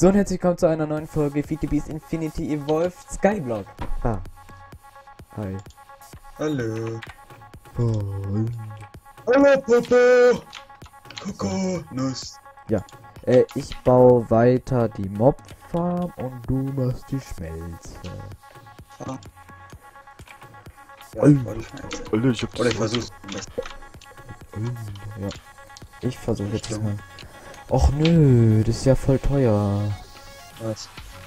So und herzlich willkommen zu einer neuen Folge Feed the Beast Infinity Evolved Skyblock. Ah. Hi. Hallo. Hi. Hallo, Popo. Nuss. Ja. Ich baue weiter die Mob-Farm und du machst die Schmelze. Ja. Alter, Ich Oder ich versuch's. Ja. Ich versuche jetzt mal. Och nö, das ist ja voll teuer. Was?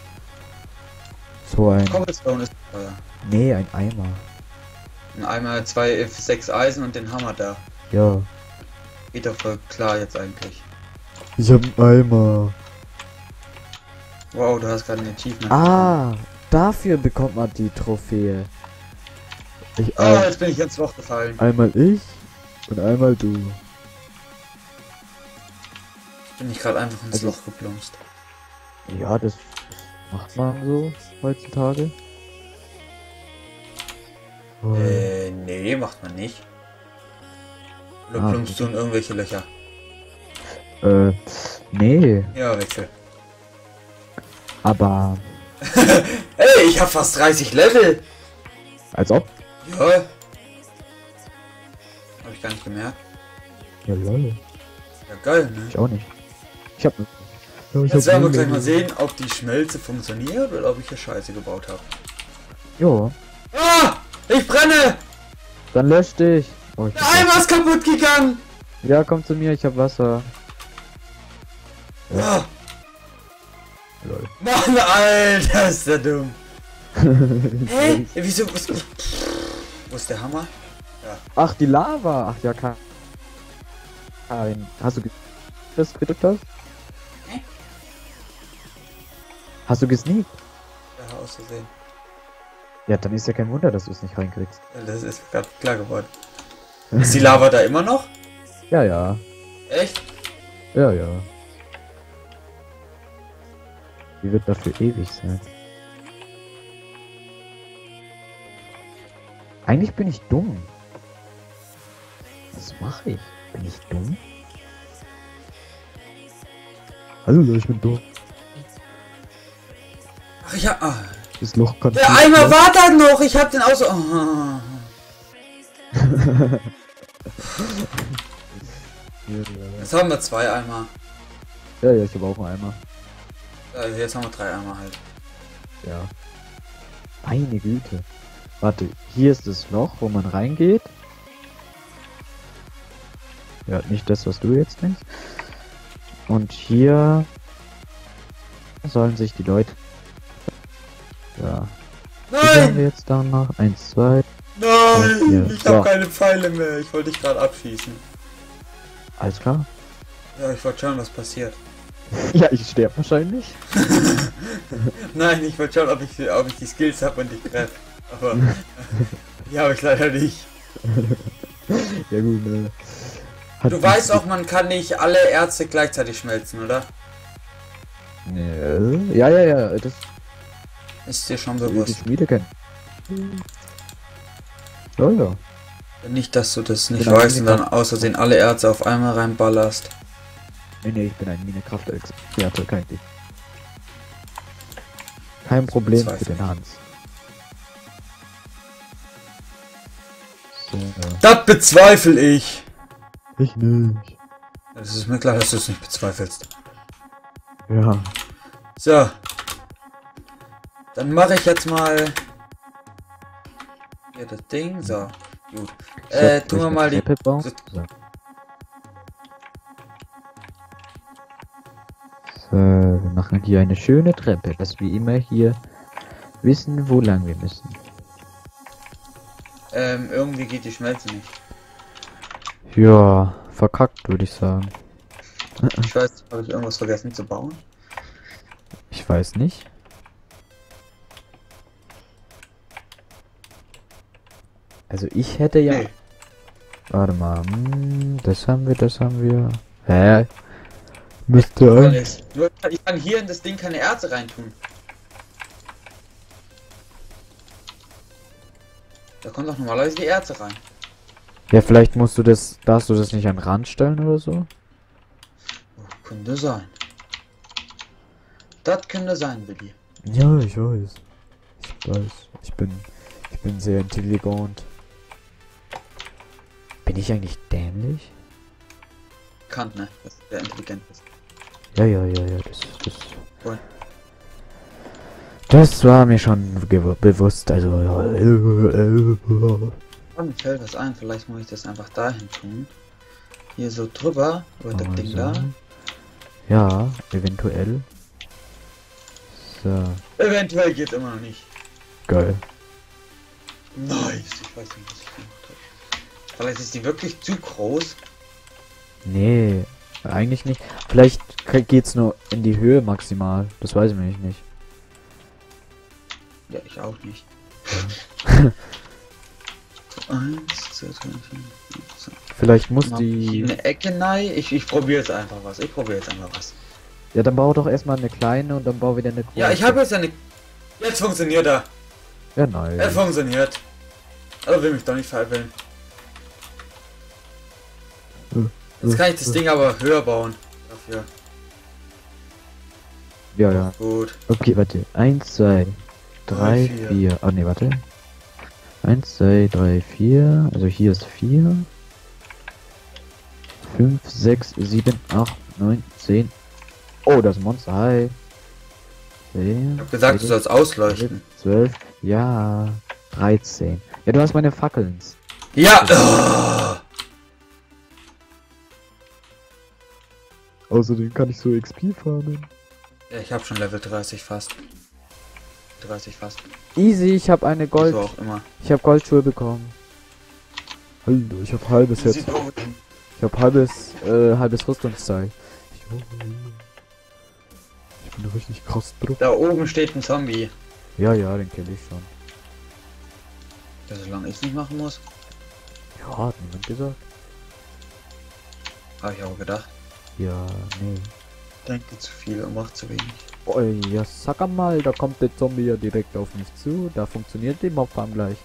So ein. Cobblestone ist teuer. Nee, ein Eimer. Einmal 6 Eisen und den Hammer da. Ja. Geht doch voll klar jetzt eigentlich. Ich hab einen Eimer. Wow, du hast gerade ein Achievement. Ah, dafür bekommt man die Trophäe. Jetzt bin ich ins Loch gefallen. Einmal ich und einmal du. Bin ich gerade einfach ins Loch geplumpst. Ja, das macht man so heutzutage. Nee, macht man nicht. Oder plumpst du in irgendwelche Löcher? Nee. Ja, wechsel. Aber. Ey, ich hab fast 30 Level! Als ob? Ja. Hab ich gar nicht gemerkt. Ja, lol. Ja, geil, ne? Ich auch nicht. Ich hab. Jetzt werden wir gleich mal sehen, ob die Schmelze funktioniert oder ob ich hier Scheiße gebaut habe. Jo. Ah! Ich brenne! Dann lösch dich. Oh, Der Eimer ist kaputt gegangen! Ja, komm zu mir, ich hab Wasser. Ah! Lol. Mann, Alter, ist der dumm. Hä? Wieso? Wo ist der Hammer? Ja. Ach, die Lava. Ach ja, Karin. Hast du das gedrückt hast? Hä? Hast du gesneakt? Ja, aus Versehen. Ja, dann ist ja kein Wunder, dass du es nicht reinkriegst. Das ist gerade klar geworden. Ist die Lava da immer noch? Ja, ja. Echt? Ja, ja. Die wird dafür ewig sein. Eigentlich bin ich dumm. Was mache ich? Bin ich dumm? Hallo, ich bin dumm. Ach, ich hab... Ah. Das Loch kann... Der Eimer war da noch! Ich hab den aus... Oh. Jetzt haben wir 2 Eimer. Ja, ja, ich habe auch einen Eimer. Jetzt haben wir 3 Eimer halt. Ja. Meine Güte. Warte, hier ist das Loch, wo man reingeht. Ja, nicht das, was du jetzt denkst. Und hier sollen sich die Leute... Ja. Wie haben Nein! wir jetzt da noch? 1, 2. Nein! Ich So. hab keine Pfeile mehr. Ich wollte dich gerade abschießen. Alles klar? Ja, ich wollte schauen, was passiert. Ja, ich sterbe wahrscheinlich. Nein, ich wollte schauen, ob ich die Skills habe und dich treffe. Aber die habe ich leider nicht. Ja gut, Du weißt auch, man kann nicht alle Erze gleichzeitig schmelzen, oder? Nee. Ja, ja, ja, das Ist dir schon die bewusst. Schmiede kennen. Ja, ja. Nicht, dass du das nicht Genau, weißt und dann außersehen alle Erze auf einmal reinballerst. Nee, nee, ich bin ein Minecraft-Experte, kein Ding. Kein Problem für den Hans. So, Das bezweifle ich! ich nicht. Es ist mir klar, dass du es nicht bezweifelst. Ja. So. Dann mache ich jetzt mal hier das Ding. So. Gut. Tun wir mal die... So. So, wir machen hier eine schöne Treppe, dass wir immer hier wissen, wo lang wir müssen. Irgendwie geht die Schmelze nicht. Ja, verkackt würde ich sagen. Ich weiß, habe ich irgendwas vergessen zu bauen? Ich weiß nicht. Also ich hätte ja... Nee. Warte mal, das haben wir. Hä? Müsste Gar eigentlich... nichts. Nur, ich kann hier in das Ding keine Erze reintun. Da kommt doch normalerweise die Erze rein. Ja, vielleicht darfst du das nicht an den Rand stellen oder so? Oh, könnte sein. Das könnte sein, Billy. Ja, ich weiß. Ich weiß. Ich bin sehr intelligent. Bin ich eigentlich dämlich? Bekannt, ne? Dass du sehr intelligent bist. Ja, Cool. das war mir schon bewusst, also Oh, mir fällt was ein, vielleicht muss ich das einfach dahin tun. Hier so drüber, über das Ding da. Ja, eventuell. So, Eventuell geht immer noch nicht. geil. Nice, ich weiß nicht, was ich gemacht habe. Vielleicht ist die wirklich zu groß. Nee, eigentlich nicht. Vielleicht geht's nur in die Höhe maximal. Das weiß ich nicht. Ja, ich auch nicht. 1, 2, 3, 4, 5, 6. Vielleicht muss Mach die... hier eine Ecke nein. Ich probiere jetzt einfach was. Ja, dann bau doch erstmal eine kleine und dann bau wieder eine große. Ja, ich habe jetzt eine. Jetzt funktioniert er. Ja, nein. Er funktioniert. Also will mich doch nicht veräppeln. Jetzt kann ich das Ding aber höher bauen. Dafür. Ja. Gut. Okay, warte. 1, 2, 3, 4. Oh ne, warte. 1, 2, 3, 4. Also hier ist 4. 5, 6, 7, 8, 9, 10. Oh, das Monster. Hi. 10. Ich hab gesagt, du sollst ausleuchten. 12. Ja. 13. Ja, du hast meine Fackeln. Ja! Außerdem kann ich so XP farmen. Ja, ich habe schon Level 30 fast. 30 fast. Easy, ich habe eine Gold. So auch immer. Ich habe Goldschuhe bekommen. Hallo, ich habe halbes jetzt. Sieht gut. Ich habe halbes Rüstungsteil. Ich bin richtig krass drauf. Da oben steht ein Zombie. Ja, den kenne ich schon. Ja, solange ich nicht machen muss. Ja, hat niemand gesagt. Habe ich auch gedacht. Ja, nee. Denke zu viel und macht zu wenig. Oh ja, sag mal, da kommt der Zombie ja direkt auf mich zu. Da funktioniert die Mobfarm gleich.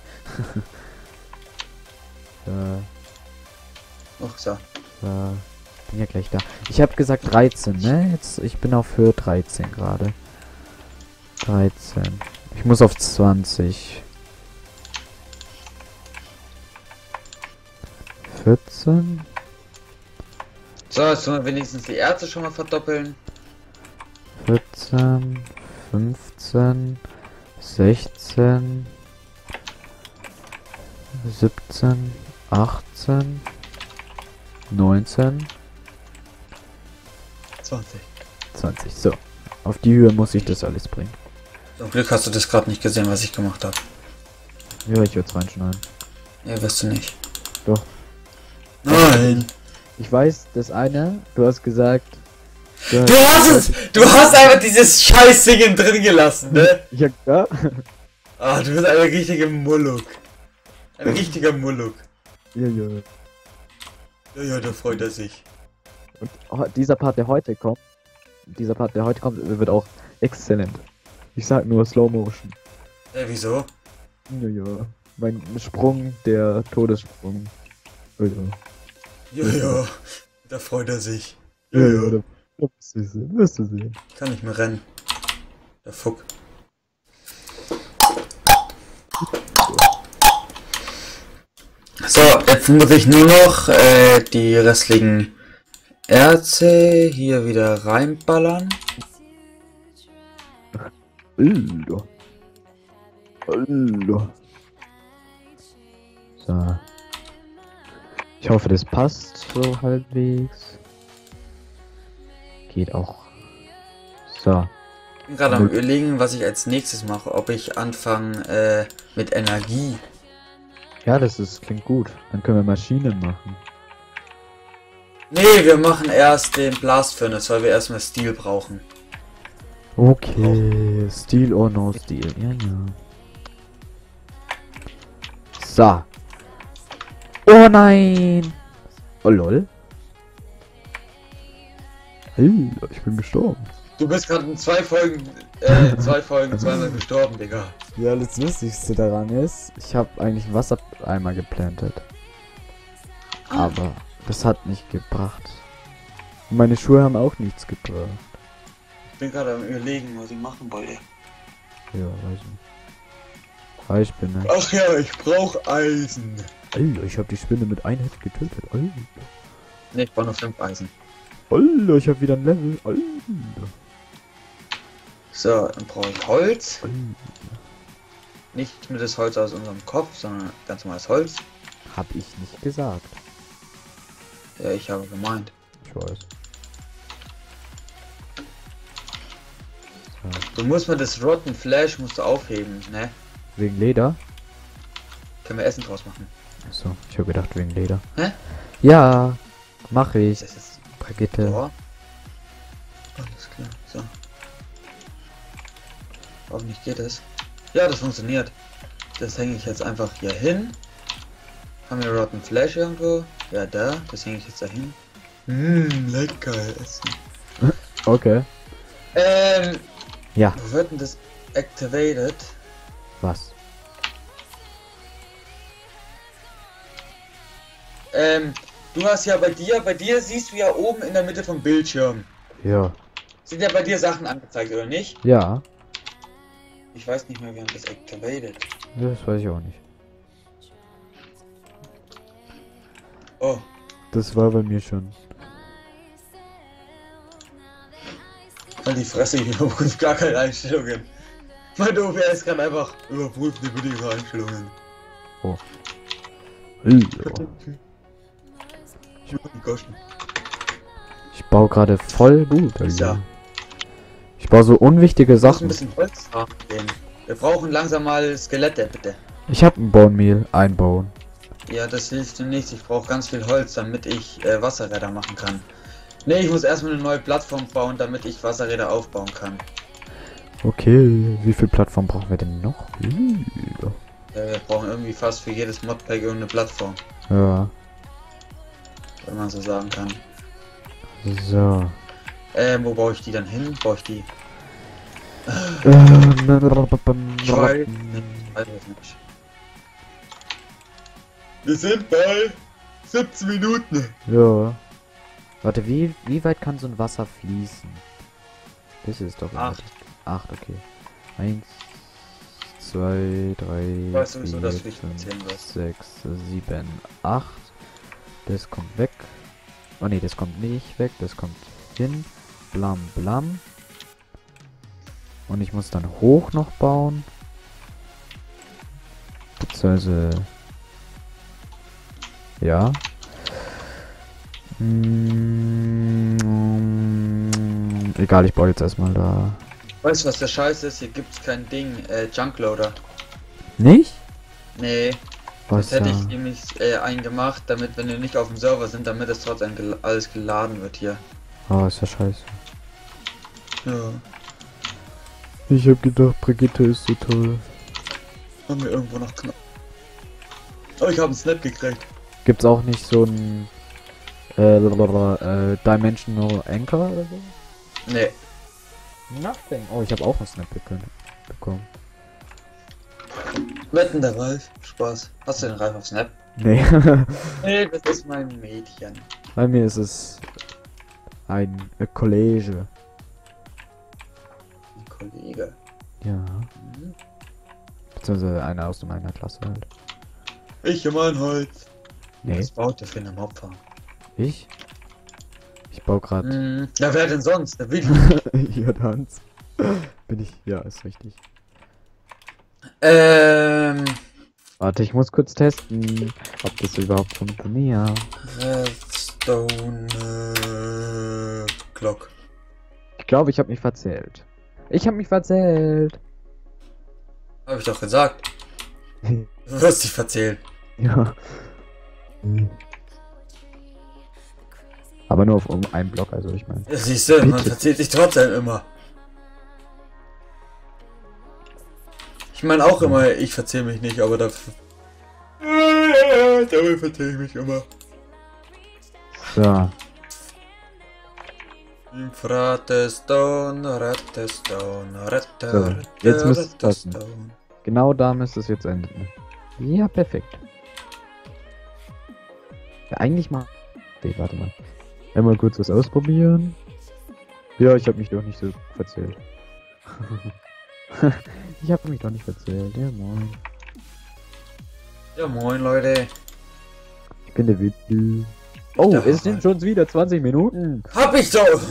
Ach so. Bin ja gleich da. Ich habe gesagt 13, ne? Jetzt, ich bin auf Höhe 13 gerade. 13. Ich muss auf 20. 14. So, jetzt sollen wir wenigstens die Ärzte schon mal verdoppeln. 14. 15. 16. 17. 18. 19. 20. 20. So. Auf die Höhe muss ich das alles bringen. Zum Glück hast du das gerade nicht gesehen, was ich gemacht habe. Ja, ich würde es reinschneiden. Ja, wirst du nicht. Doch. Nein! Ich weiß, das eine, du hast gesagt... Du hast einfach dieses Scheißding drin gelassen, ne? Ja. Ah, du bist ein richtiger Mulluk. Ein richtiger Mulluk. Ja. Ja, da freut er sich. Und dieser Part, der heute kommt, wird auch exzellent. Ich sag nur Slow Motion. Wieso? Ja. Mein Sprung, der Todessprung. Ja, da freut er sich. Ja, da wirst du sehen. Kann nicht mehr rennen. Der Fuck. So, jetzt muss ich nur noch die restlichen Erze hier wieder reinballern. Alter. So. Ich hoffe, das passt so halbwegs. Geht auch. So. Ich bin gerade am überlegen, was ich als nächstes mache. Ob ich anfange mit Energie. Ja, klingt gut. Dann können wir Maschinen machen. Nee, wir machen erst den Blast Furnace, weil wir erstmal Steel brauchen. Okay, Steel or no Steel. Ja. So. Oh nein! Oh lol. Hey, ich bin gestorben. Du bist gerade in zwei Folgen zweimal gestorben, Digga. Ja, das Lustigste daran ist, ich habe eigentlich einen Wassereimer geplantet. Aber das hat nicht gebracht. Und meine Schuhe haben auch nichts gebracht. bin gerade am Überlegen, was ich machen wollte. Ja, weiß nicht. Hi, Spinne. Ach ja, ich brauche Eisen. Alter, ich habe die Spinne mit einem Hit getötet. Alter. Ne, ich brauche nur 5 Eisen. Alter, ich habe wieder ein Level. Alter. So, dann brauche ich Holz. Alter. Nicht nur das Holz aus unserem Kopf, sondern ganz normales Holz. Hab ich nicht gesagt. Ja, ich habe gemeint. Ich weiß. Du musst mal das Rotten Flash musst du aufheben, ne? Wegen Leder? Können wir Essen draus machen. Achso, ich habe gedacht wegen Leder. Hä? Ja, mache ich. Das ist Brigitte. ja. Alles klar, so. Warum nicht geht es? Ja, das funktioniert. Das hänge ich jetzt einfach hier hin. Haben wir Rotten Flash irgendwo? Ja, da. Das hänge ich jetzt dahin. Lecker essen. Okay. Ja. Wo wird denn das activated? Was? Du hast ja bei dir siehst du ja oben in der Mitte vom Bildschirm. Ja. Sind ja bei dir Sachen angezeigt, oder nicht? Ja. Ich weiß nicht mehr, wie man das activated. Das weiß ich auch nicht. Oh. Das war bei mir schon. Halt die Fresse, ich überprüfe gar keine Einstellungen. Mein OBS ist gerade einfach überprüfen die bitte ihre Einstellungen. Oh. Ja. Ich baue gerade voll gut. Also. Ja. Ich baue so unwichtige Wir müssen Sachen. ein bisschen Holz haben. Wir brauchen langsam mal Skelette, bitte. Ich habe ein Bone Meal einbauen. Ja, das hilft dir nichts. Ich brauche ganz viel Holz, damit ich Wasserräder machen kann. Ne, ich muss erstmal eine neue Plattform bauen, damit ich Wasserräder aufbauen kann. Okay, wie viel Plattform brauchen wir denn noch? Ja, wir brauchen irgendwie fast für jedes Modpack irgendeine Plattform, Ja. wenn man so sagen kann. So. Wo baue ich die dann hin? Baue ich die? Wir sind bei 17 Minuten. Ja. Warte, wie weit kann so ein Wasser fließen? Das ist doch 8. 8, okay. 1, 2, 3, Weißt du, wieso das 4, wichtig 5, erzählen wird? 6, 7, 8. Das kommt weg. Oh ne, das kommt nicht weg. Das kommt hin. Blam blam. Und ich muss dann hoch noch bauen. Beziehungsweise... Ja. Egal, ich baue jetzt erstmal da. Weißt du, was der Scheiß ist? Hier gibt's kein Ding, Junkloader. Nicht? Nee, Was das hätte ja. ich nämlich einen gemacht, damit, wenn wir nicht auf dem Server sind, damit es trotzdem alles geladen wird hier. Oh, ist ja scheiße. Ja, Ich hab gedacht, Brigitte ist so toll. haben wir irgendwo noch knapp. Oh, ich habe einen Snap gekriegt. Gibt's auch nicht so ein Dimensional Anchor oder so? Nee, Nothing. Oh, ich habe auch einen Snap bekommen. wetten der Ralf. Spaß. Hast du den Ralf auf Snap? Nee. Nee, das ist mein Mädchen. Bei mir ist es ein Kollege. Ein Kollege. Ja. Mhm. Beziehungsweise einer aus meiner Klasse halt. Ich immer ein Holz. Nee. Was baut der für eine Mobfarm? Ich? Ich baue gerade. Ja, wer denn sonst? Der Willi. Ja, Hans. Bin ich. Ja, ist richtig. Warte, ich muss kurz testen, ob das überhaupt funktioniert. Redstone Clock. Ich glaube, ich habe mich verzählt. Ich habe mich verzählt. Hab ich doch gesagt. Du wirst dich verzählen. Ja. Aber nur auf um einen Block, also ich meine. Ja, siehst du, man verzählt sich trotzdem immer. Ich meine auch immer, ich verzähle mich nicht, aber dafür. Dabei verzähle ich mich immer. So. Ratestone. So, jetzt müsste es passen. Genau da müsste es jetzt enden. Ja, perfekt. Ja, eigentlich mal. Okay, warte mal. Einmal kurz was ausprobieren. Ja, ich habe mich doch nicht so verzählt. Ich habe mich doch nicht verzählt. Ja, moin. Ja, moin, Leute. Ich bin der Witzel. Oh, Ja. es sind schon wieder 20 Minuten. Hab ich doch!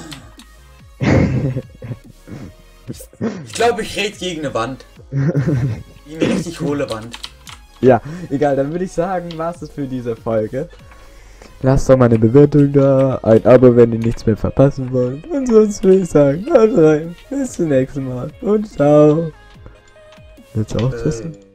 Ich glaube, ich rede gegen eine Wand. Wie eine richtig hohle Wand. Ja, egal, dann würde ich sagen, war's es für diese Folge. Lasst doch mal eine Bewertung da, ein Abo, wenn ihr nichts mehr verpassen wollt. Und sonst würde ich sagen, haut rein, bis zum nächsten Mal und ciao. Willst du auch wissen?